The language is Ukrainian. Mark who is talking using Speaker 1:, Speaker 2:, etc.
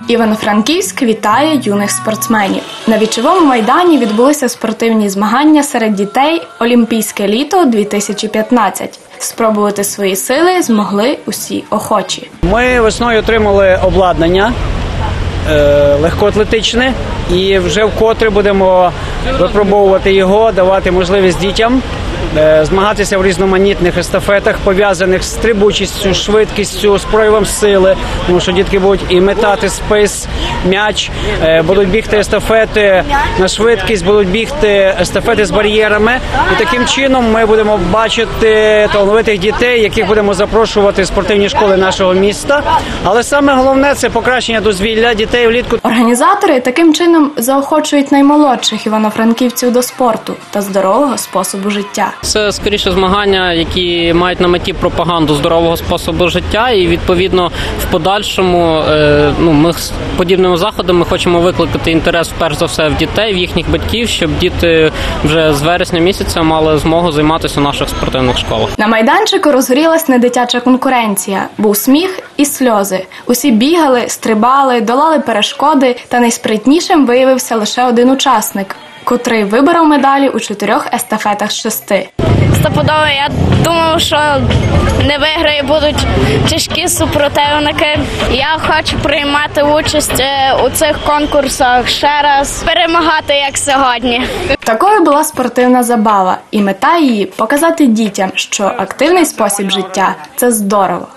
Speaker 1: Івано-Франківськ вітає юних спортсменів. На Вічовому майдані відбулися спортивні змагання серед дітей «Олімпійське літо-2015». Спробувати свої сили змогли усі охочі.
Speaker 2: Ми весною отримали обладнання легкоатлетичне і вже вкотре будемо випробовувати його, давати можливість дітям змагатися в різноманітних естафетах, пов'язаних з стрибучістю, швидкістю, з проявом сили, тому що дітки будуть і метати спис, м'яч, будуть бігти естафети на швидкість, будуть бігти естафети з бар'єрами. І таким чином ми будемо бачити талановитих дітей, яких будемо запрошувати в спортивні школи нашого міста. Але саме головне – це покращення дозвілля дітей влітку.
Speaker 1: Організатори таким чином заохочують наймолодших івано-франківців до спорту та здорового способу життя.
Speaker 3: Це, скоріше, змагання, які мають на меті пропаганду здорового способу життя, і, відповідно, в подальшому ми з подібними заходами хочемо викликати інтерес, перш за все, в дітей, в їхніх батьків, щоб діти вже з вересня місяця мали змогу займатися у наших спортивних школах.
Speaker 1: На майданчику розгорілась недитяча конкуренція. Був сміх і сльози. Усі бігали, стрибали, долали перешкоди, та найспритнішим виявився лише один учасник, котрий виборов медалі у 4 естафетах з 6.
Speaker 4: Стопудово, я думав, що не виграю, будуть тяжкі супротивники. Я хочу приймати участь у цих конкурсах ще раз, перемагати, як сьогодні.
Speaker 1: Такою була спортивна забава, і мета її – показати дітям, що активний спосіб життя – це здорово.